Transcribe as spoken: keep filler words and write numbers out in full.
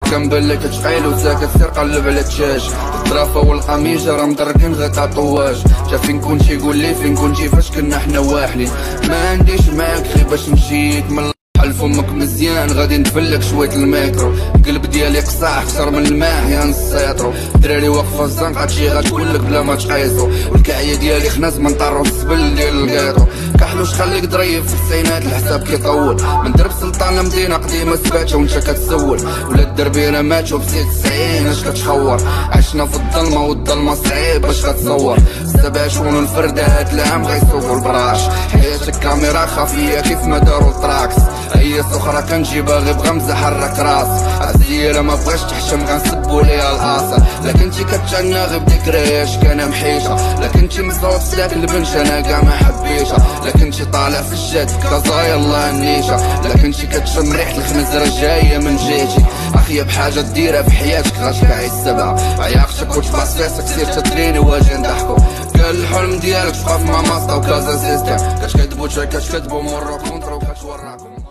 كنبان لك تفعيل وتا كتسير قلب على التشاش الطرافه والقميجه راه مدركين غير تطواج جا فين كنتي قول لي فين كنتي فاش كنا حنا واحدين ما عنديش معاك غير باش نجيك من حل فمك مزيان غادي نتفلك شويه الميكرو القلب ديالي قصاح اكثر من الماء يا نسيطرو الدراري واقفه الزنقه هادشي غتقولك بلا ما تقيسو والكعيه ديالي خناز من طارو السبل ديال الكيطو كحلوش خليك ضريف في التسعينات الحساب كيطول من درب سلطان لمدينه قديمه سباتها وانت كتسول ولا الدربيره ماتوا بسيت تسعين اش كتخور عشنا في الظلمه والظلمه صعيب باش كتصور سبع شهور الفرده هاد العام غيسوقوا البراش حياتك كاميرا خفيه كيف ما داروا التراكس هي سخرة كنجيبها غير بغمزة حرك راس عالزيرة ما بغاش تحشم غنسبو ليها العاصر لكنتي كتعنى غير بذكرياش كان محيشة لكنتي مصوت ساك البنش انا كاع ما حبيتها لكنتي طالع في الجد كازا يلا النيشة لكنتي كتشم ريحة الخنزرة جاية من جيتي اخيب حاجة ديرها في حياتك غتلقاي السبعة عياقتك وتباس فيسك سير تدريني واجي نضحكو قال الحلم ديالك تبقى في ماماستا وكازا سيستم كتكذبو تا كتكذبو مرو كونترا وكتوراكم